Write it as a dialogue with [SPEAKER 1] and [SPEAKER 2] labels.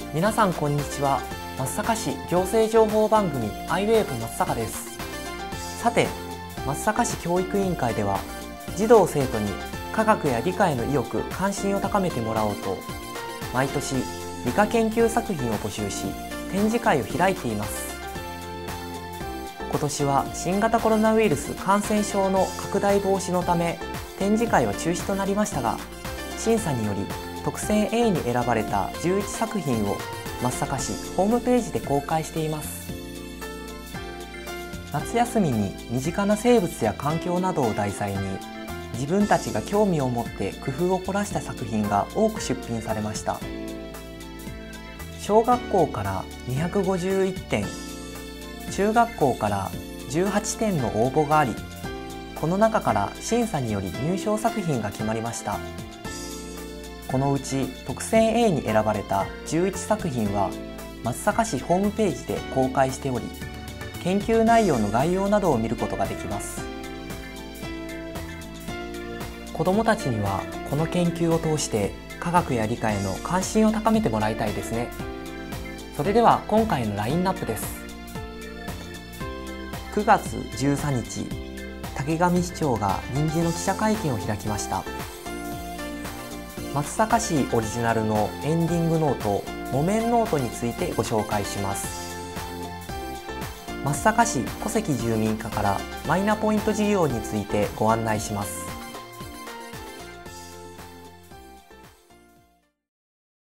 [SPEAKER 1] 皆さんこんにちは。松阪市行政情報番組 iWave 松阪です。さて、松阪市教育委員会では児童生徒に科学や理科への意欲・関心を高めてもらおうと毎年理科研究作品を募集し展示会を開いています。今年は新型コロナウイルス感染症の拡大防止のため展示会は中止となりましたが、審査により特選 A に選ばれた11作品を松阪市ホームページで公開しています。夏休みに身近な生物や環境などを題材に自分たちが興味を持って工夫を凝らした作品が多く出品されました。小学校から251点、中学校から18点の応募があり、この中から審査により入賞作品が決まりました。このうち特選 A に選ばれた11作品は松阪市ホームページで公開しており、研究内容の概要などを見ることができます。子どもたちにはこの研究を通して科学や理科への関心を高めてもらいたいですね。それでは今回のラインナップです。9月13日、竹上市長が臨時の記者会見を開きました。松阪市オリジナルのエンディングノート、木綿ノートについてご紹介します。松阪市戸籍住民課からマイナポイント事業についてご案内します。